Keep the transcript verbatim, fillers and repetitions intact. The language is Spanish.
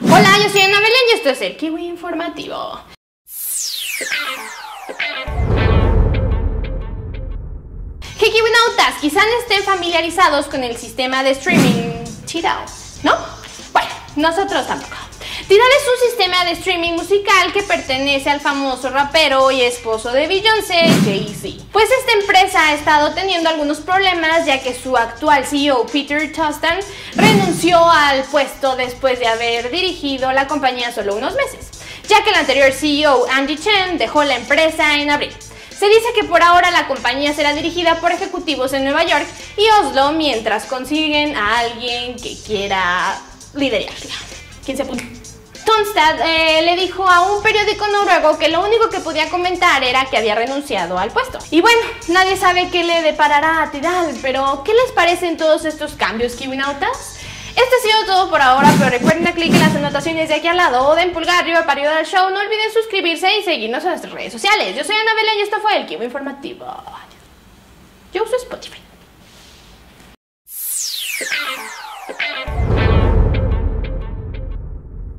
Hola, yo soy Ana Belén y esto es el Kiwi Informativo. ¿Qué kiwinautas quizá no estén familiarizados con el sistema de streaming Tidal, ¿no? Bueno, nosotros tampoco. Tidal es un sistema de streaming musical que pertenece al famoso rapero y esposo de Beyoncé, Jay-Z. Pues esta empresa ha estado teniendo algunos problemas ya que su actual C E O, Peter Tostan, renunció al puesto después de haber dirigido la compañía solo unos meses, ya que el anterior C E O, Andy Chen, dejó la empresa en abril. Se dice que por ahora la compañía será dirigida por ejecutivos en Nueva York y Oslo mientras consiguen a alguien que quiera liderarla. ¿Quién se apunta? Tonstad eh, le dijo a un periódico noruego que lo único que podía comentar era que había renunciado al puesto. Y bueno, nadie sabe qué le deparará a Tidal, pero ¿qué les parecen todos estos cambios, kiwinautas? Esto ha sido todo por ahora, pero recuerden dar clic en las anotaciones de aquí al lado o den pulgar arriba para ayudar al show. No olviden suscribirse y seguirnos en nuestras redes sociales. Yo soy Ana Belén y esto fue el Kiwi Informativo. Yo uso Spotify.